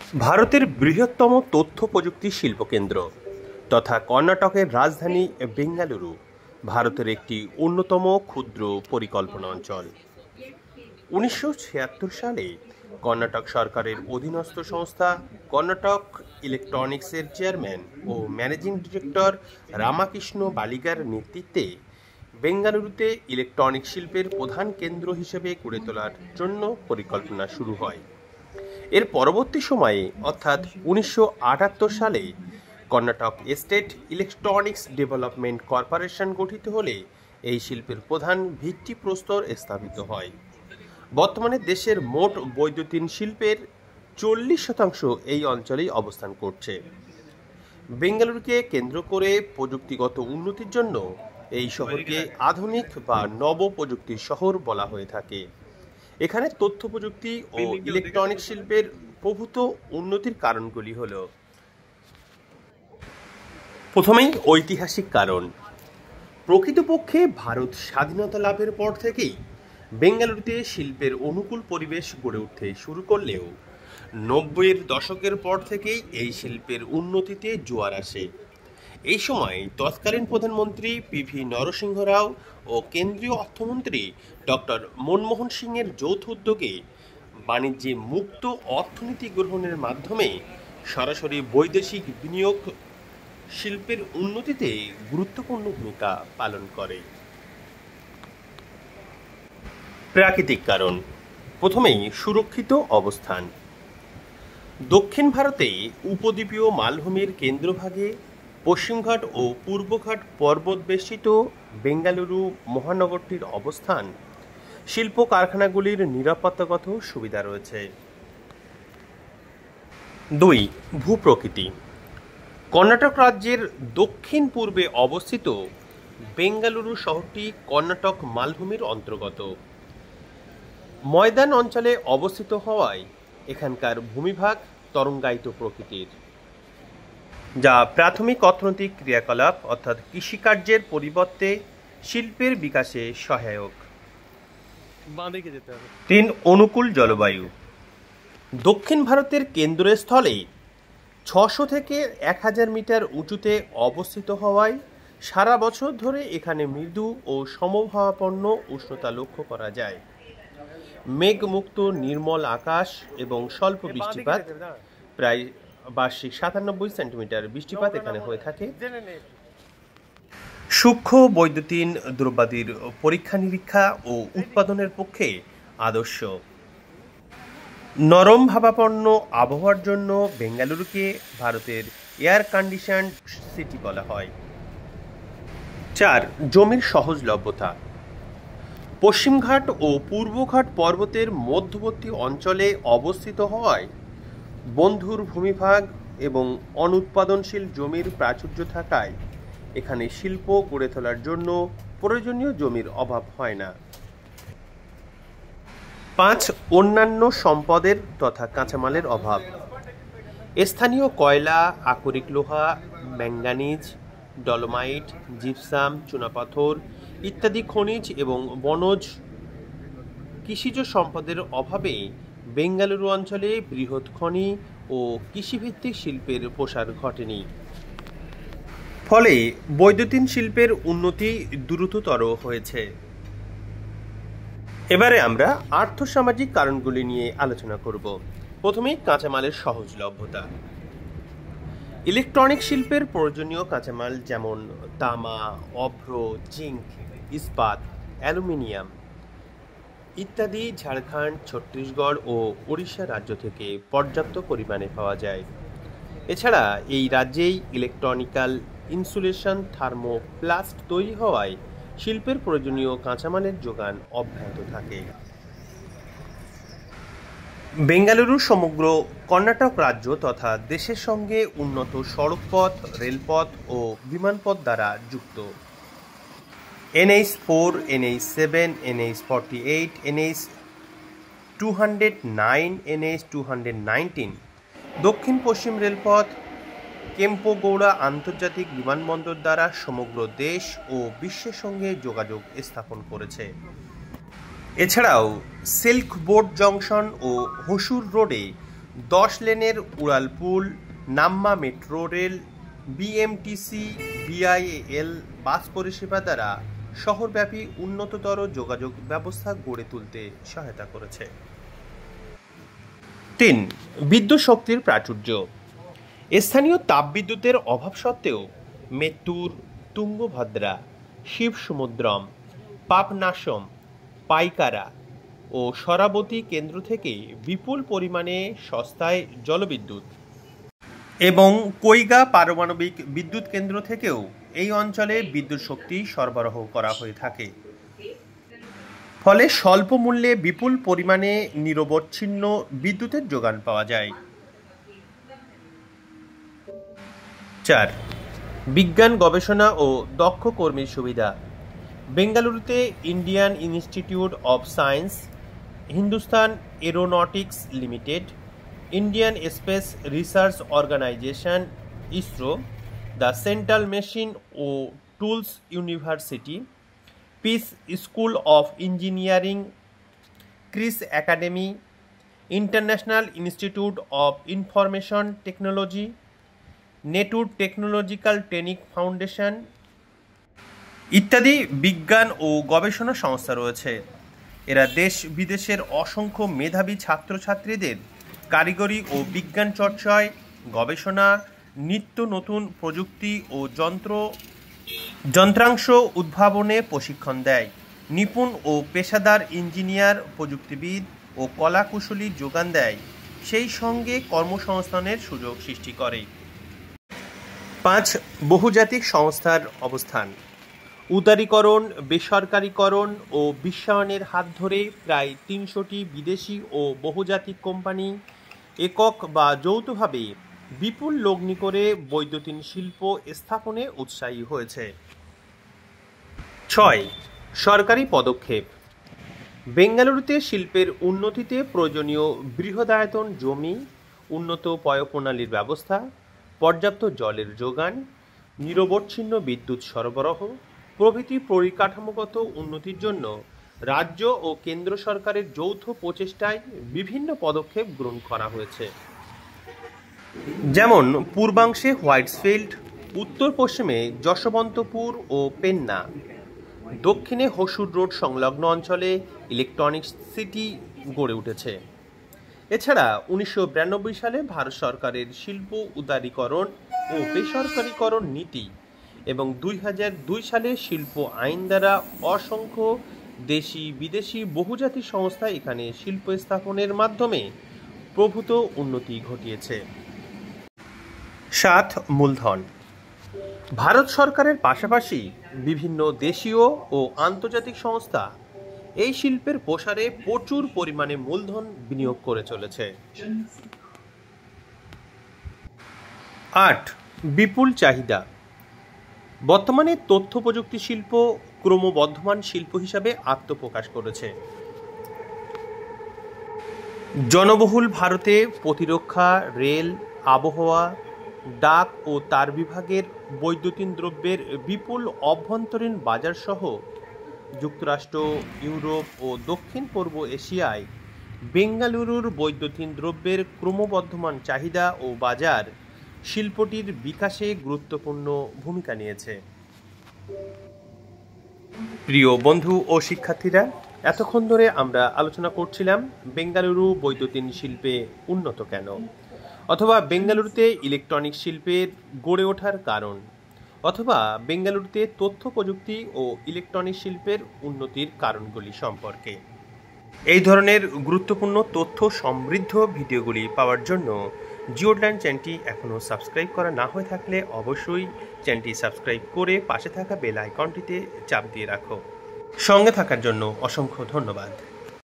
ভারতের বৃহত্তম তথ্য প্রযুক্তি শিল্পকেন্দ্র তথা কর্ণাটকের রাজধানী বেঙ্গালুরু ভারতের একটি অন্যতম ক্ষুদ্র পরিকল্পনা অঞ্চল। 1976 সালে কর্ণাটক সরকারের অধীনস্থ সংস্থা কর্ণাটক ইলেকট্রনিক্সের চেয়ারম্যান ও ম্যানেজিং ডিরেক্টর রামাকৃষ্ণ বালিগার নেতৃত্বে বেঙ্গালুরুতে ইলেকট্রনিক শিল্পের প্রধান কেন্দ্র হিসেবে গড়ে তোলার জন্য পরিকল্পনা শুরু হয়। এর পরবর্তী সময়ে অর্থাৎ 1978 সালে Karnataka state electronics development corporation গঠিত হলে এই শিল্পের প্রধান ভিত্তিপ্রস্তর স্থাপিত হয়। বর্তমানে দেশের মোট বৈদ্যুতিন শিল্পের 40% এই অঞ্চলেই অবস্থান করছে। বেঙ্গালুরুকে কেন্দ্র করে প্রযুক্তিগত উন্নতির জন্য এই শহরকে আধুনিক বা নব প্রযুক্তির শহর বলা হয়ে থাকে। এখানে তথ্য প্রযুক্তি ও ইলেকট্রনিক শিল্পের প্রভূত উন্নতির কারণগুলি হল: প্রথমেই ঐতিহাসিক কারণ। প্রকৃতপক্ষে ভারত স্বাধীনতা লাভের পর থেকেই বেঙ্গালুরুতে শিল্পের অনুকূল পরিবেশ গড়ে উঠতে শুরু করলেও 90-এর দশকের পর থেকেই এই শিল্পের উন্নতিতে জোয়ার আসে। এই সময় তৎকালীন প্রধানমন্ত্রী পিভি নরসিংহ রাও ও কেন্দ্রীয় অর্থমন্ত্রী ডক্টর মনমোহন সিংয়ের যৌথ উদ্যোগে বাণিজ্যে মুক্ত অর্থনীতি গ্রহণের মাধ্যমে সরাসরি বৈদেশিক বিনিয়োগ শিল্পের উন্নতিতে গুরুত্বপূর্ণ ভূমিকা পালন করে। প্রাকৃতিক কারণ। প্রথমেই সুরক্ষিত অবস্থান। দক্ষিণ ভারতে উপদ্বীপীয় মালভূমির কেন্দ্রভাগে পশ্চিমঘাট ও পূর্বঘাট পর্বত বেষ্টিত বেঙ্গালুরু মহানগরটির অবস্থান শিল্প কারখানাগুলির নিরাপত্তাগত সুবিধা রয়েছে। 2. ভূপ্রকৃতি। কর্ণাটক রাজ্যের দক্ষিণ পূর্বে অবস্থিত বেঙ্গালুরু শহরটি কর্ণাটক মালভূমির অন্তর্গত। ময়দান অঞ্চলে অবস্থিত হওয়ায় এখানকার ভূমিভাগ তরঙ্গায়িত প্রকৃতির, যা প্রাথমিক অর্থনৈতিক ক্রিয়াকলাপ অর্থাৎ কৃষিকার্যের পরিবর্তে শিল্পের বিকাশে সহায়ক। 3. অনুকূল জলবায়ু। দক্ষিণ ভারতের কেন্দ্রস্থলে 600 থেকে 1000 মিটার উঁচুতে অবস্থিত হওয়ায় সারা বছর ধরে এখানে মৃদু ও সমভাবাপন্ন উষ্ণতা লক্ষ্য করা যায়। মেঘমুক্ত নির্মল আকাশ এবং স্বল্প বৃষ্টিপাত, প্রায় বার্ষিক 97 সেন্টিমিটার বৃষ্টিপাত এখানে হয়ে থাকে। সূক্ষ্ম বৈদ্যুতিন দ্রব্যাদির পরীক্ষা নিরীক্ষা ও উৎপাদনের পক্ষে আদর্শ। নরম ভাবাপন্ন আবহাওয়ার জন্য বেঙ্গালুরুকে ভারতের এয়ার কন্ডিশনড সিটি বলা হয়। 4. জমির সহজলভ্যতা। পশ্চিমঘাট ও পূর্বঘাট পর্বতের মধ্যবর্তী অঞ্চলে অবস্থিত হওয়ায় বন্ধুর ভূমিভাগ এবং অনুৎপাদনশীল জমির প্রাচুর্য থাকায় এখানে শিল্প গড়ে তোলার জন্য প্রয়োজনীয় জমির অভাব হয় না। 5. অন্যান্য সম্পদের তথা কাঁচামালের অভাব। স্থানীয় কয়লা, আকরিক লোহা, ম্যাঙ্গানিজ, ডলোমাইট, জিপসাম, চুনাপাথর ইত্যাদি খনিজ এবং বনজ কৃষিজ সম্পদের অভাবে বেঙ্গালুরু অঞ্চলে বৃহৎ খনি ও কৃষিভিত্তিক শিল্পের প্রসার ঘটেনি। ফলে বৈদ্যুতিন শিল্পের উন্নতি দ্রুততর হয়েছে। এবারে আমরা আর্থসামাজিক কারণগুলি নিয়ে আলোচনা করব। প্রথমেই কাঁচামালের সহজলভ্যতা। ইলেকট্রনিক শিল্পের প্রয়োজনীয় কাঁচামাল যেমন তামা, অভ্র, জিঙ্ক, ইস্পাত, অ্যালুমিনিয়াম ইত্যাদি ঝাড়খণ্ড, ছত্তিশগড় ও ওড়িশা রাজ্য থেকে পর্যাপ্ত পরিমাণে পাওয়া যায়। এছাড়া এই রাজ্যেই ইলেকট্রনিক্যাল ইনসুলেশন থার্মোপ্লাস্ট তৈরি হওয়ায় শিল্পের প্রয়োজনীয় কাঁচামালের যোগান অব্যাহত থাকে। বেঙ্গালুরু সমগ্র কর্ণাটক রাজ্য তথা দেশের সঙ্গে উন্নত সড়কপথ, রেলপথ ও বিমানপথ দ্বারা যুক্ত। NH4, NH7, NH48, NH209, NH219 দক্ষিণ পশ্চিম রেলপথ কেম্পগৌড়া আন্তর্জাতিক বিমানবন্দর দ্বারা সমগ্র দেশ ও বিশ্বের সঙ্গে যোগাযোগ স্থাপন করেছে। এছাড়াও সিল্ক বোর্ড জংশন ও হসুর রোডে 10 লেনের উড়ালপুল, Namma metro rail, BMTC, BIL bus পরিষেবা দ্বারা শহরব্যাপী উন্নততর যোগাযোগ ব্যবস্থা গড়ে তুলতে সহায়তা করেছে। 3. বিদ্যুৎ শক্তির প্রাচুর্য। স্থানীয় তাপবিদ্যুতের অভাব সত্ত্বেও মেত্তুর, তুঙ্গভদ্রা, শিবসমুদ্রম, পাপনাশম, পাইকারা ও সরাবতী কেন্দ্র থেকে বিপুল পরিমাণে সস্তায় জলবিদ্যুৎ এবং কৈগা পারমাণবিক বিদ্যুৎ কেন্দ্র থেকেও এই অঞ্চলে বিদ্যুৎ শক্তি সরবরাহ করা হয়ে থাকে। ফলে স্বল্প মূল্যে বিপুল পরিমাণে নিরবচ্ছিন্ন বিদ্যুতের যোগান পাওয়া যায়। 4. বিজ্ঞান গবেষণা ও দক্ষ কর্মীর সুবিধা। বেঙ্গালুরুতে Indian Institute of Science, Hindustan aeronautics limited, Indian space research organisation ISRO, the central machine ও tools university, peace school of engineering, Christ academy, international institute of information technology, Nettur technological training foundation ইত্যাদি বিজ্ঞান ও গবেষণা সংস্থা রয়েছে। এরা দেশ বিদেশের অসংখ্য মেধাবী ছাত্রছাত্রীদের কারিগরি ও বিজ্ঞান চর্চায়, গবেষণা, নিত্য নতুন প্রযুক্তি ও যন্ত্রাংশ উদ্ভাবনে প্রশিক্ষণ দেয়, নিপুণ ও পেশাদার ইঞ্জিনিয়ার, প্রযুক্তিবিদ ও কলাকুশলী যোগান দেয়, সেই সঙ্গে কর্মসংস্থানের সুযোগ সৃষ্টি করে। 5. বহুজাতিক সংস্থার অবস্থান। উদারীকরণ, বেসরকারীকরণ ও বিশ্বায়নের হাত ধরে প্রায় 300টি বিদেশি ও বহুজাতিক কোম্পানি একক বা যৌথভাবে বিপুল লগ্নি করে বৈদ্যুতিন শিল্প স্থাপনে উৎসাহী হয়েছে। 6. সরকারি পদক্ষেপ। বেঙ্গালুরুতে শিল্পের উন্নতিতে প্রয়োজনীয় বৃহদায়তন জমি, উন্নত পয়ঃপ্রণালীর ব্যবস্থা, পর্যাপ্ত জলের যোগান, নিরবচ্ছিন্ন বিদ্যুৎ সরবরাহ প্রভৃতি পরিকাঠামোগত উন্নতির জন্য রাজ্য ও কেন্দ্র সরকারের যৌথ প্রচেষ্টায় বিভিন্ন পদক্ষেপ গ্রহণ করা হয়েছে। যেমন পূর্বাংশে হোয়াইটসফিল্ড, উত্তর পশ্চিমে যশবন্তপুর ও পেন্না, দক্ষিণে হসুর রোড সংলগ্ন অঞ্চলে ইলেকট্রনিক্স সিটি গড়ে উঠেছে। এছাড়া 1992 সালে ভারত সরকারের শিল্প উদারীকরণ ও বেসরকারীকরণ নীতি এবং 2002 সালে শিল্প আইন দ্বারা অসংখ্য দেশি বিদেশি বহুজাতিক সংস্থা এখানে শিল্প স্থাপনের মাধ্যমে প্রভূত উন্নতি ঘটিয়েছে। 7. মূলধন। ভারত সরকারের পাশাপাশি বিভিন্ন দেশীয় ও আন্তর্জাতিক সংস্থা এই শিল্পের প্রসারে প্রচুর পরিমাণে মূলধন বিনিয়োগ করে চলেছে। 8. বিপুল চাহিদা। বর্তমানে তথ্য প্রযুক্তি শিল্প ক্রমবর্ধমান শিল্প হিসাবে আত্মপ্রকাশ করেছে। জনবহুল ভারতে প্রতিরক্ষা, রেল, আবহাওয়া, ডাক ও তার বিভাগের বৈদ্যুতিন দ্রব্যের বিপুল অভ্যন্তরীণ বাজার সহ যুক্তরাষ্ট্র, ইউরোপ ও দক্ষিণ পূর্ব এশিয়ায় বেঙ্গালুরুর বৈদ্যুতিন দ্রব্যের ক্রমবর্ধমান চাহিদা ও বাজার শিল্পটির বিকাশে গুরুত্বপূর্ণ ভূমিকা নিয়েছে। প্রিয় বন্ধু ও শিক্ষার্থীরা, এতক্ষণ ধরে আমরা আলোচনা করছিলাম বেঙ্গালুরু বৈদ্যুতিন শিল্পে উন্নত কেন, অথবা বেঙ্গালুরুতে ইলেকট্রনিক শিল্পের গড়ে ওঠার কারণ, অথবা বেঙ্গালুরুতে তথ্য প্রযুক্তি ও ইলেকট্রনিক শিল্পের উন্নতির কারণগুলি সম্পর্কে। এই ধরনের গুরুত্বপূর্ণ তথ্য সমৃদ্ধ ভিডিওগুলি পাওয়ার জন্য জিওল্যান্ড চ্যানেলটি এখনও সাবস্ক্রাইব করা না হয়ে থাকলে অবশ্যই চ্যানেলটি সাবস্ক্রাইব করে পাশে থাকা বেল আইকনটিতে চাপ দিয়ে রাখো। সঙ্গে থাকার জন্য অসংখ্য ধন্যবাদ।